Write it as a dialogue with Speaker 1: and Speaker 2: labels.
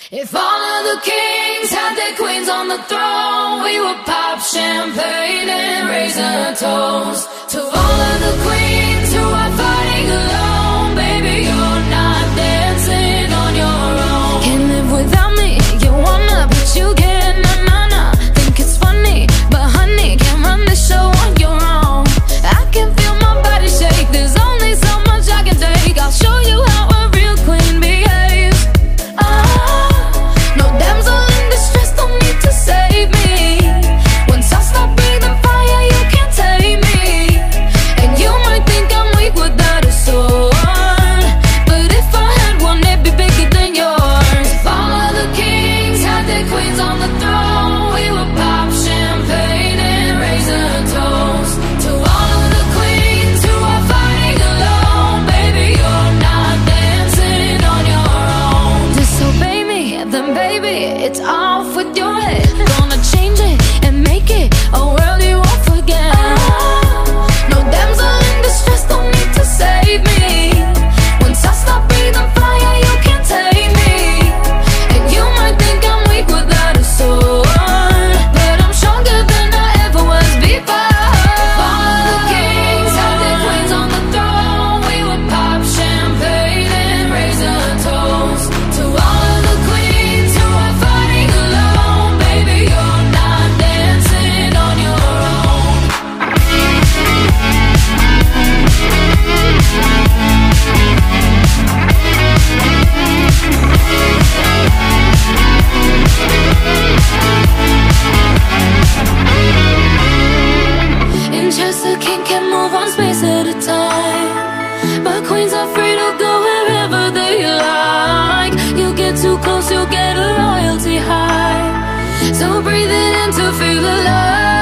Speaker 1: If all of the kings had their queens on the throne, we would pop champagne and raise a toast to all of the queens who are fighting alone. Baby, you're not dancing on your own. Can't live without me, you wanna, but you can't, nah. Think it's funny, but honey, can't run the show on your own. I can feel my body shake, there's only so much I can take. I'll show you how a real queen behaves. No damsel in distress, don't need to save me. Once I stop breathing fire, you can't tame me. And you might think I'm weak without a sword, but if I had one, it'd be bigger than yours. If all of the kings had their queens on the throne, we would pop champagne and raise a toast to all of the queens who are fighting alone. Baby, you're not dancing on your own. Disobey me, then baby, it's off with your head. Gonna change it and make it a world you won't forget. No damsel in distress, don't need to save me. Once I stop breathing fire, you can't take me. And you might think I'm weak without a sword, but I'm stronger than I ever was before. If all of the kings had their queens on the throne, we would pop champagne and raise a toast to all of the queens who are fighting alone. Baby, you're not dancing on your own. In chess, a king can move one space at a time, but queens are free to go wherever they like. You get too close, you'll get a royalty high. So breathe it in to feel alive.